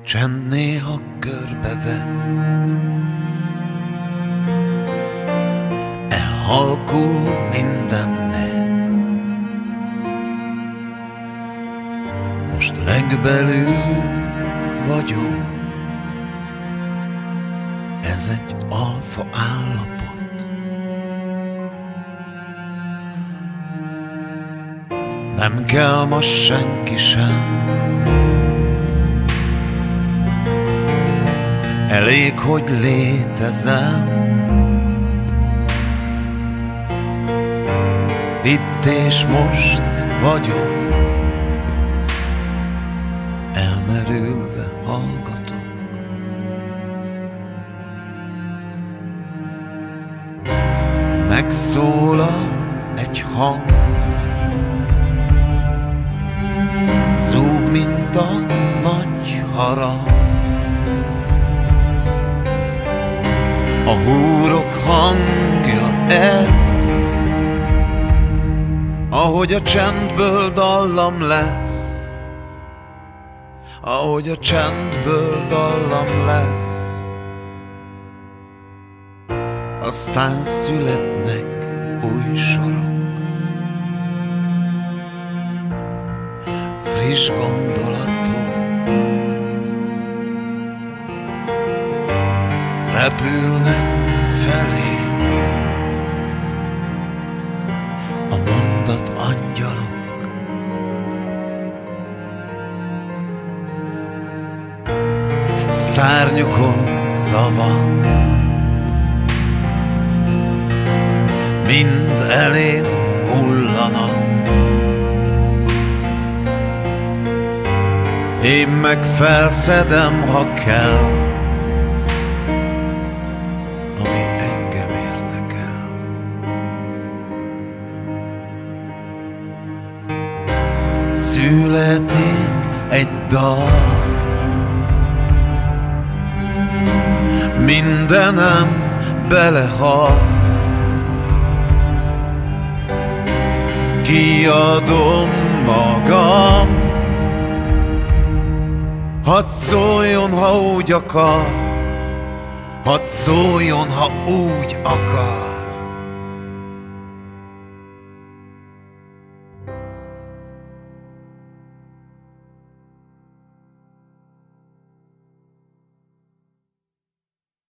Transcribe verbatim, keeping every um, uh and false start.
Csend néha körbevesz, elhalkul minden nesz. Most legbelül vagyunk, ez egy alfa állapot. Nem kell ma senki sem, elég, hogy létezem. Itt és most vagyok, elmerülve hallgatok. Megszólal egy hang, zúg, mint a nagy harang. A húrok hangja ez, ahogy a csendből dallam lesz, ahogy a csendből dallam lesz. Aztán születnek új sorok, friss gondolatok, repülnek felé a mondat angyalok. Szárnyukon szavak, mind elém hullanak. Én meg felszedem, ha kell, ami engem érdekel. Születik egy dal, mindenem belehal. Kiadom magam, hadd szóljon, ha úgy akar, hadd szóljon, ha úgy akar.